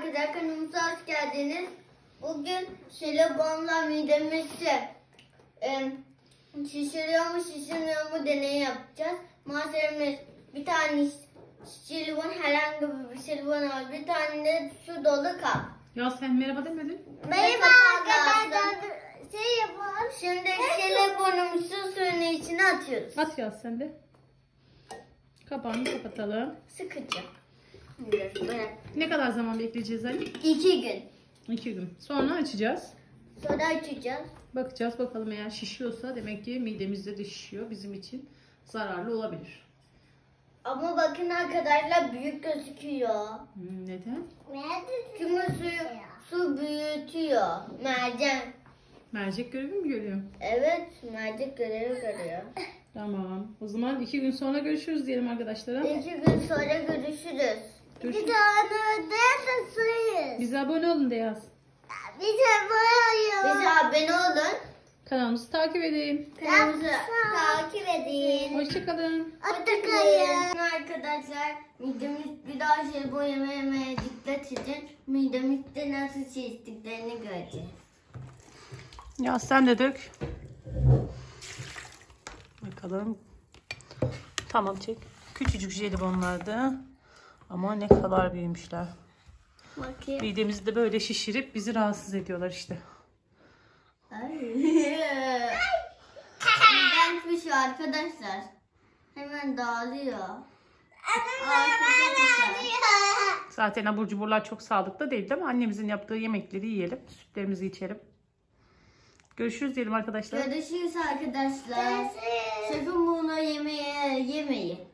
arkadaşlar, kanalımıza hoş geldiniz. Bugün jelibonla midemizi şişiriyor mu şişirmiyor mu deneyi yapacağız. Malzememiz bir tane jelibon, herhangi bir jelibon var. Bir tane de su dolu kap. Ya sen merhaba demedin. Merhaba arkadaşlar. Yapalım. Şimdi jelibonumuzu suyun içine atıyoruz. At ya sen de. Kapağını kapatalım. Sıkıcı. Ne kadar zaman bekleyeceğiz Ali? 2 gün. 2 gün. Sonra açacağız. Sonra açacağız. Bakacağız bakalım, eğer şişiyorsa demek ki midemizde de şişiyor. Bizim için zararlı olabilir. Ama bakın arkadaşlar, büyük gözüküyor. Neden? Çünkü su büyütüyor. Mercan. Mercek görevi mi görüyor? Evet, mercek görevi görüyor. Tamam. O zaman 2 gün sonra görüşürüz diyelim arkadaşlara. 2 gün sonra görüşürüz. Görüşürüz. Bir tane de suyuz. Bize abone olun de yaz. Bize abone olun. Kanalımızı takip edin. Kanalımızı takip edin. Hoşçakalın. Hoşçakalın. Arkadaşlar, midemiz bir daha jelibon yememeye dikkat edin. Midemizde nasıl şiştiklerini göreceğiz. Ya sen de dök. Bakalım. Tamam, çek. Küçücük jelibonlardı. Ama ne kadar büyümüşler. Bakayım. Midemizi de böyle şişirip bizi rahatsız ediyorlar işte. Ay. İğrençmiş arkadaşlar. Hemen dağılıyor. Zaten abur cuburlar çok sağlıklı değil mi? Annemizin yaptığı yemekleri yiyelim. Sütlerimizi içelim. Görüşürüz diyelim arkadaşlar. Görüşürüz arkadaşlar. Sakın bunu yemeyin.